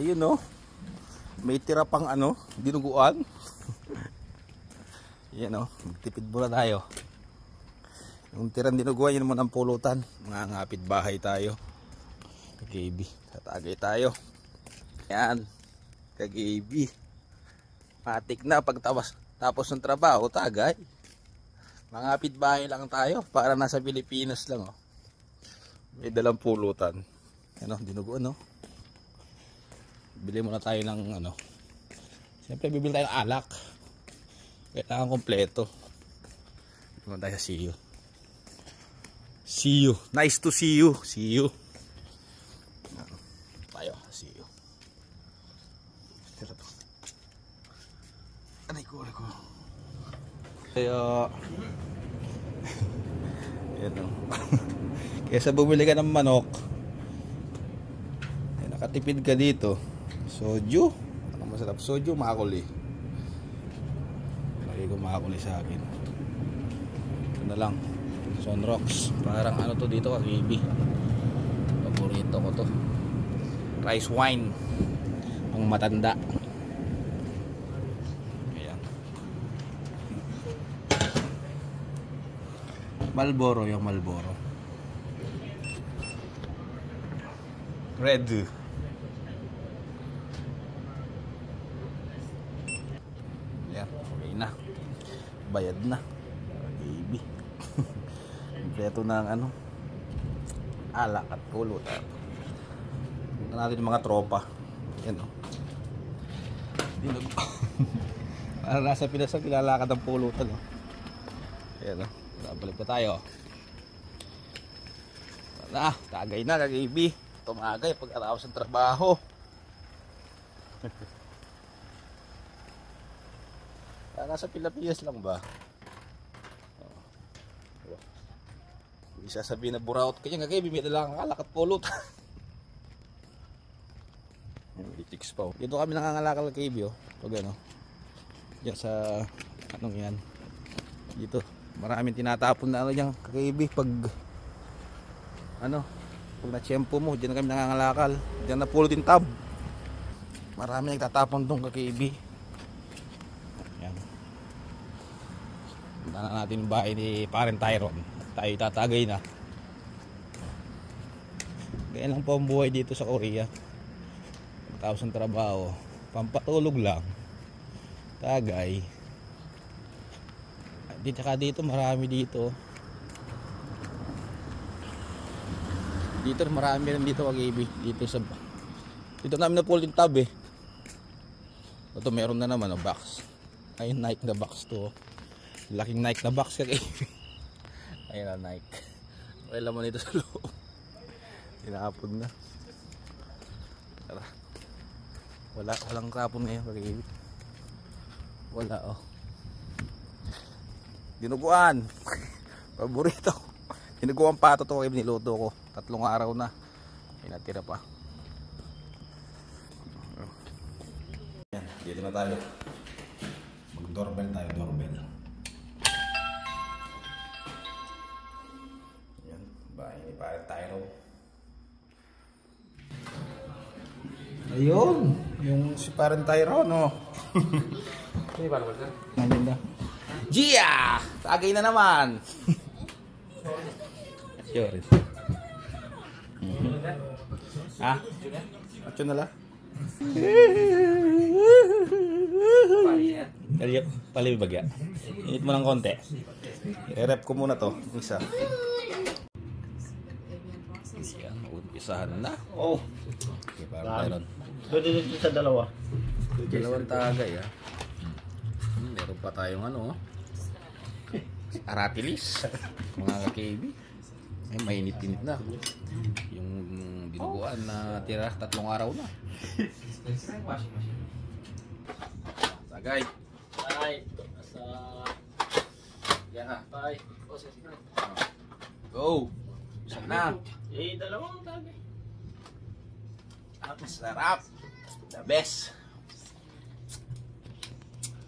Ayun no. May tira pang ano, dinuguan. Yan no, magtipid muna tayo. Yung tirang dinuguan, yun muna ang pulutan. Mga ngapit bahay tayo. Kag-AB, tatagay tayo. Yan, kag-AB. Matik na tapos ng trabaho, tagay. Mga ngapit bahay lang tayo, para nasa Pilipinas lang oh. May dalang pulutan. Ano, dinuguan no. Bili muna tayo ng ano. Siyempre bibili tayo ng alak. Kailangan kompleto. Bili muna tayo sa see you. See you. Nice to see you. See you. Tayo, see you. Tira to. Aray ko. Kaya yan o. Kesa bumili ka ng manok, nakatipid ka dito. Soju. Ano masarap? Soju, makuli. Lagi ko makuli sa akin. Ito na lang. Sunrocks. Parang ano to dito, kag-AB. Paborito ko to. Rice wine. Ang matanda. Ayan. Marlboro, yung Marlboro. Red. Yan, okay na. Bayad na. Baby. Kompleto na ang ano. Alak at pulutan. Tignan natin yung mga tropa. Yan o. Para nasa Pinas ang kilalakad ang pulutan o. Yan o. Balik na tayo. Tagay na, kag-AB. Tumagay pag-araos ng trabaho. Nasa Pilipinas lang ba? Isa sabihin na buraot kanya, kagay bimita lang ang alak at pulot. Politics pa oh. Dito kami nangangalakal kay Ibyo. Pag ano, diyan sa anong yan, dito maraming tinatapon na ano diyan kay Ibyo. Pag ano, pag na-tiyempo mo, diyan kami nangangalakal. Diyan na pulutin tab. Marami nagtatapon doon kay Ibyo. Yan. Punta na natin yung bahay ni Parent Tyron. Tayo tatagay na. Ganyan lang po ang buhay dito sa Korea. Tapos ang trabaho, pampatulog lang. Tagay. Dito marami dito. Dito marami rin dito kag-AB. Dito namin na pull yung tab eh. Ito meron na naman box. Ayun, Nike na box to. Laking Nike na box kag-AB. Ayun na Nike. Okay laman ito sa loob. Tinapon na. Tara. Walang kapon ngayon kag-AB. Wala oh. Dinuguan. Paborito. Dinuguan pato to kay niluto ko. 3 araw na. Ay natira pa. Yan, dito na tayo. Mag-doorbell tayo, doorbell. Yan, bahay ni Parent Tyron. Ayun, yung si Parent Tyron, no. Hindi ba naman, sir? Maganda. Gia! Tagay na naman! Sure. Ha? Action na lang? Pali bagya. Init mo ng konti. I-rep ko muna to. Isa. Yan, umpisahan na. Oh! Okay, Parent Tyron. Pwede dito sa dalawa. Dalawang tagay ah. Meron pa tayong ano, aratilis. Mga ka-KB. Ay, mainit-init na. Yung dinuguan na tira 3 araw na. Tagay. Ay, sa... Yan ha. Bye. Go! Saan na? Dalawang tagay. Ang sarap. The best.